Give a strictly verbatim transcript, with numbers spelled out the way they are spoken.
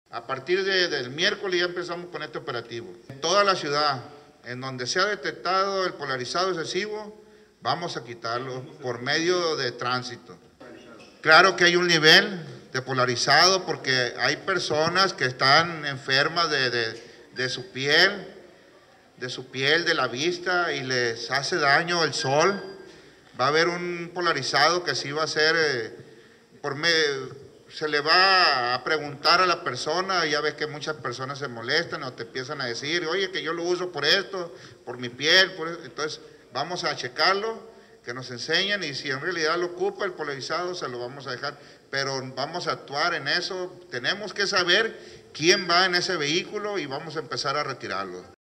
A partir de, del miércoles ya empezamos con este operativo. En toda la ciudad, en donde se ha detectado el polarizado excesivo, vamos a quitarlo por medio de tránsito. Claro que hay un nivel de polarizado porque hay personas que están enfermas de, de, de su piel, de su piel, de la vista, y les hace daño el sol. Va a haber un polarizado que sí va a ser, eh, por medio, se le va a preguntar a la persona, ya ves que muchas personas se molestan o te empiezan a decir, oye, que yo lo uso por esto, por mi piel, por esto. Entonces vamos a checarlo, que nos enseñen, y si en realidad lo ocupa el polarizado, se lo vamos a dejar, pero vamos a actuar en eso. Tenemos que saber quién va en ese vehículo y vamos a empezar a retirarlo.